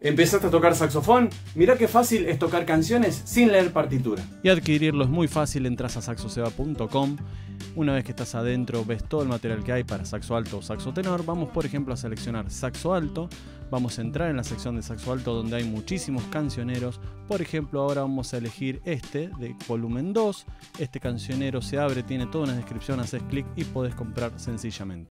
¿Empezaste a tocar saxofón? Mirá qué fácil es tocar canciones sin leer partitura. Y adquirirlo es muy fácil, entras a saxoseba.com. Una vez que estás adentro ves todo el material que hay para saxo alto o saxo tenor. Vamos por ejemplo a seleccionar saxo alto. Vamos a entrar en la sección de saxo alto donde hay muchísimos cancioneros. Por ejemplo, ahora vamos a elegir este de volumen 2. Este cancionero se abre, tiene toda una descripción, haces clic y podés comprar sencillamente.